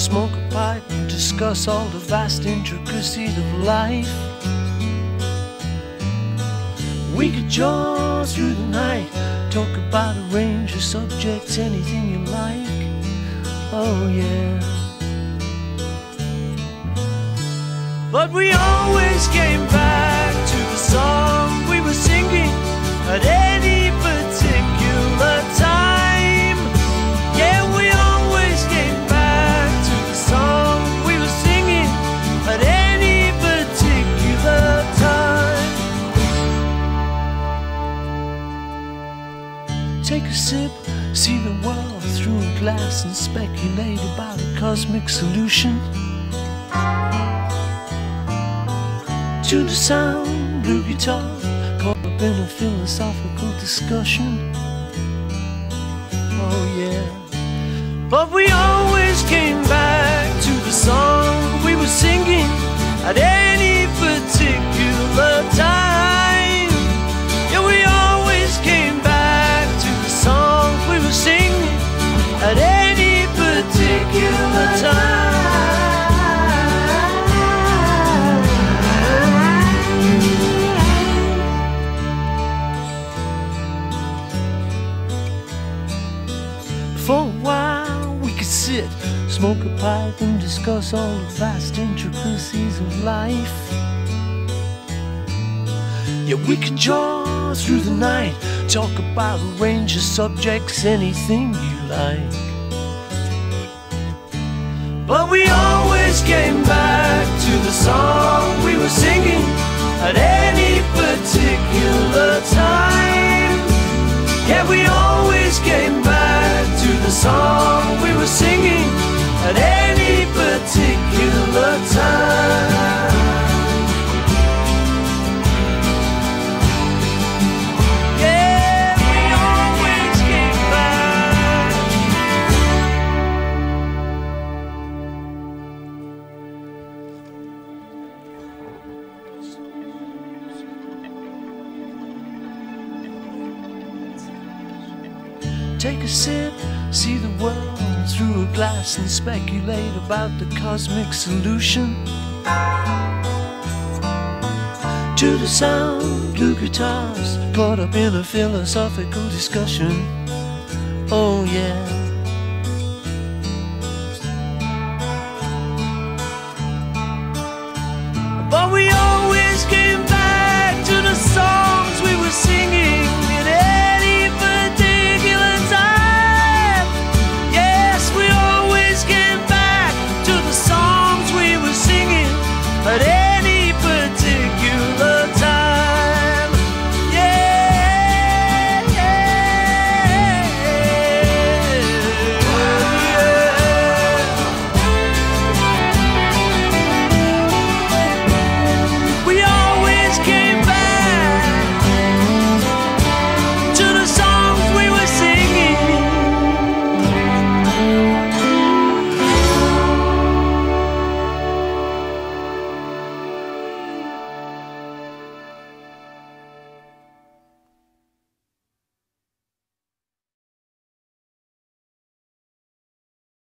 smoke a pipe and discuss all the vast intricacies of life. We could jaw through the night, talk about a range of subjects, anything you like. Oh yeah. But we always came back to the song we were singing at any particular time. Yeah, we always came back to the song we were singing at any particular time. Take a sip, see the world through a glass and speculate about a cosmic solution. To the sound, blue guitar, caught up in a philosophical discussion. Oh yeah. But we always came back to the song we were singing at any particular time. Yeah, we always came back to the song we were singing at any particular time. For a while we could sit, smoke a pipe and discuss all the vast intricacies of life. Yeah, we could jaw through the night, talk about a range of subjects, anything you like. But we always came back to the song we were singing at any particular time. Yeah, we always came back to the song we were singing at any particular time. Yeah, we always came back. Take a sip, see the world through a glass and speculate about the cosmic solution. To the sound, blue guitars, caught up in a philosophical discussion. Oh yeah.